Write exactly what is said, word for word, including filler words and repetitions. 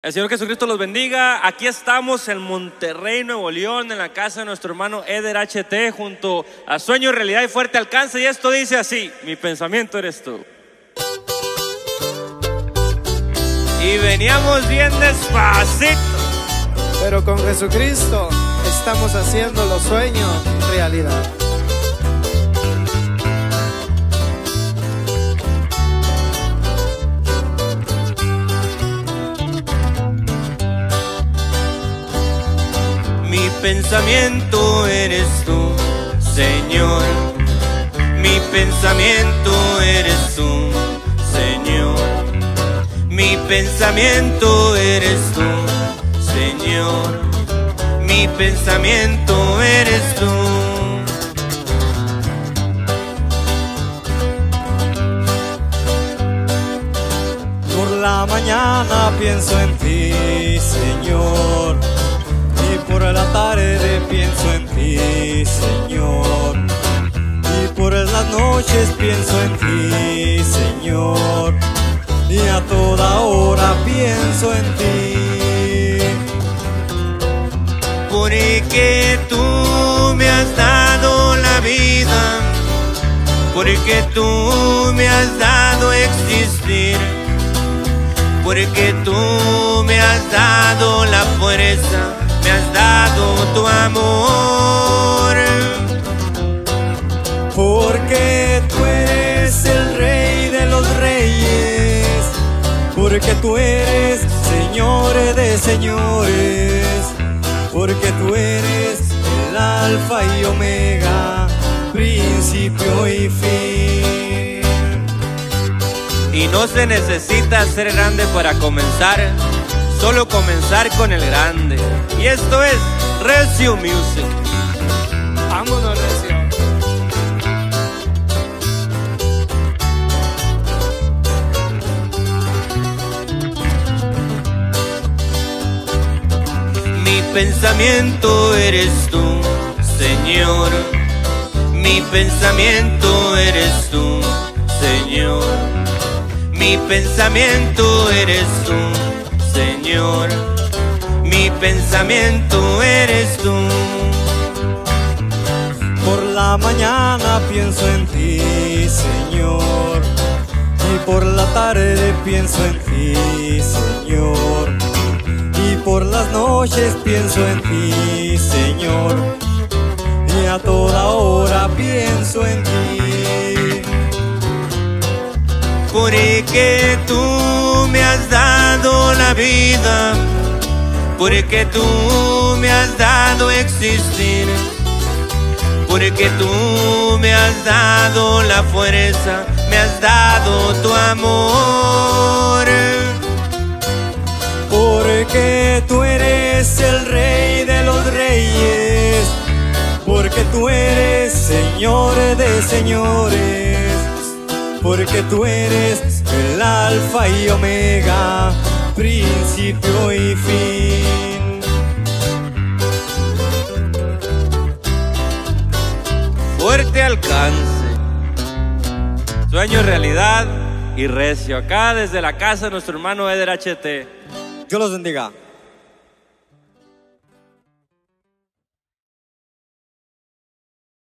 El Señor Jesucristo los bendiga. Aquí estamos en Monterrey, Nuevo León, en la casa de nuestro hermano Eder H T, junto a Sueño, Realidad y Fuerte Alcance. Y esto dice así: mi pensamiento eres tú. Y veníamos bien despacito, pero con Jesucristo estamos haciendo los sueños realidad. Mi pensamiento eres tú, Señor. Mi pensamiento eres tú, Señor. Mi pensamiento eres tú, Señor. Mi pensamiento eres tú. Por la mañana pienso en ti, Señor. Y por la tarde pienso en ti, Señor. Y por las noches pienso en ti, Señor. Y a toda hora pienso en ti. Porque tú me has dado la vida, porque tú me has dado existir, porque tú me has dado la fuerza, me has dado tu amor. Porque tú eres el Rey de los reyes, porque tú eres Señor de señores, porque tú eres el Alfa y Omega, principio y fin. Y no se necesita ser grande para comenzar, solo comenzar con el grande. Y esto es Recio Music. Vámonos, Recio. Mi pensamiento eres tú, Señor. Mi pensamiento eres tú, Señor. Mi pensamiento eres tú, Señor. Mi pensamiento eres tú. Por la mañana pienso en ti, Señor. Y por la tarde pienso en ti, Señor. Y por las noches pienso en ti, Señor. Y a toda hora pienso en ti. Porque tú me has dado la vida, porque tú me has dado existir, porque tú me has dado la fuerza, me has dado tu amor. Porque tú eres el Rey de los reyes, porque tú eres Señor de señores, porque tú eres el Alfa y Omega, principio y fin. Fuerte Alcance, Sueño, Realidad y Recio. Acá desde la casa de nuestro hermano Eder H T. Dios los bendiga.